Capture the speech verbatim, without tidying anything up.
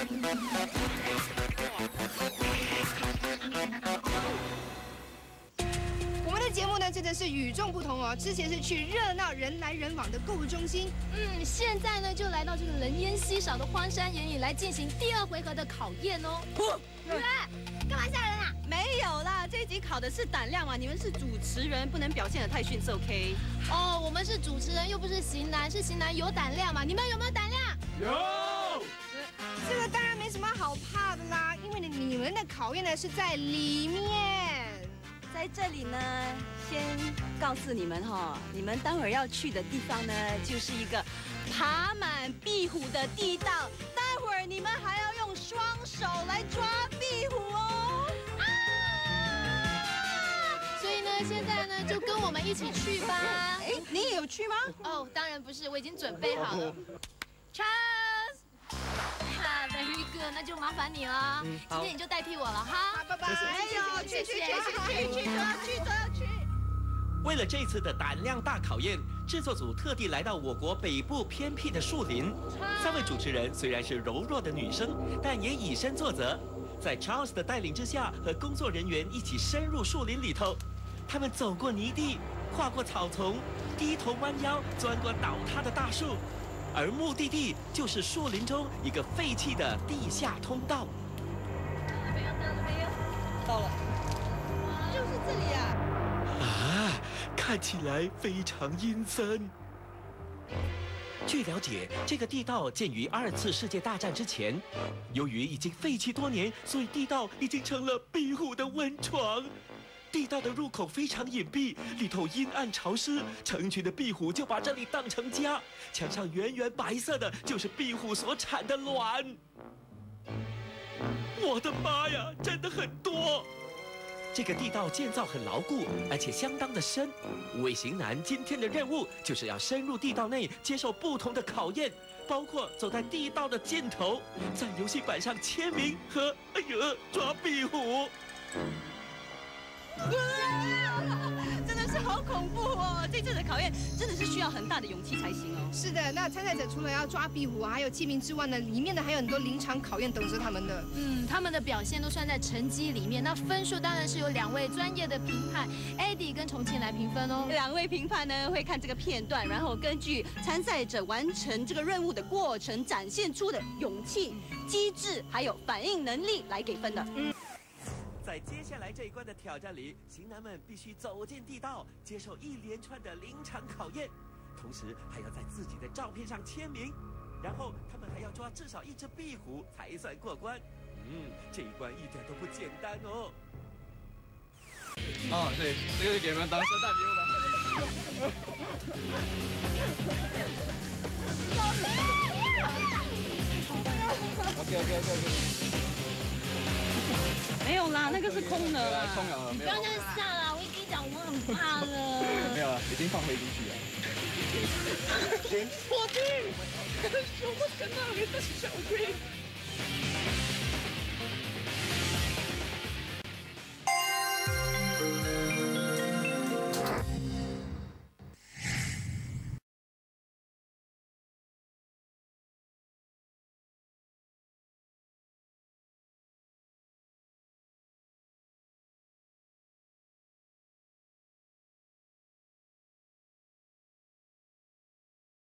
我们的节目呢，真的是与众不同哦。之前是去热闹人来人往的购物中心， 嗯，现在呢就来到这个人烟稀少的荒山野岭来进行第二回合的考验哦。 女人，干嘛吓人啊？没有啦，这一集考的是胆量嘛。你们是主持人，不能表现得太逊色 ，OK？ 哦，我们是主持人，又不是型男，是型男有胆量嘛？你们有没有胆量？ 有。 这个当然没什么好怕的啦，因为呢，你们的考验呢是在里面。 在这里呢，先告诉你们哈，你们待会儿要去的地方呢，就是一个爬满壁虎的地道。待会儿你们还要用双手来抓壁虎哦。啊！ 所以呢，现在呢，就跟我们一起去吧。 哎，你也有去吗？ 哦，当然不是，我已经准备好了。Charles， 哈 ，Very good， 那就麻烦你了。嗯、今天你就代替我了哈。 好，拜拜。 哎呦，去去去去去去，都要去都要去。 为了这次的胆量大考验，制作组特地来到我国北部偏僻的树林。三位主持人虽然是柔弱的女生，但也以身作则，在 Charles 的带领之下，和工作人员一起深入树林里头。他们走过泥地，跨过草丛，低头弯腰钻过倒塌的大树，而目的地就是树林中一个废弃的地下通道。 到了没有？到了没有？到了，就是这里啊！ 啊，看起来非常阴森。据了解，这个地道建于二次世界大战之前，由于已经废弃多年，所以地道已经成了壁虎的温床。地道的入口非常隐蔽，里头阴暗潮湿，成群的壁虎就把这里当成家。墙上圆圆白色的，就是壁虎所产的卵。我的妈呀，真的很多！这个地道建造很牢固，而且相当的深。五位型男今天的任务就是要深入地道内，接受不同的考验，包括走在地道的尽头，在游戏板上签名和哎呀抓壁虎。 真的是好恐怖哦！这次的考验真的是需要很大的勇气才行哦。 是的，那参赛者除了要抓壁虎还有签名之外呢，里面呢还有很多临场考验等着他们的。 嗯，他们的表现都算在成绩里面。那分数当然是由两位专业的评判 Eddie 跟重庆来评分哦。 两位评判呢会看这个片段，然后根据参赛者完成这个任务的过程展现出的勇气、机智还有反应能力来给分的。嗯。 在接下来这一关的挑战里，型男们必须走进地道，接受一连串的临场考验，同时还要在自己的照片上签名，然后他们还要抓至少一只壁虎才算过关。嗯，这一关一点都不简单哦。 哦，对，这个就给你们当圣诞礼物吧。OK OK OK OK。 没有啦，那个是空的啦。 空了，没有。 不要再吓了，我已经讲我很怕了。 没有了，已经放回进去了。 我的，什么在那里的小鬼？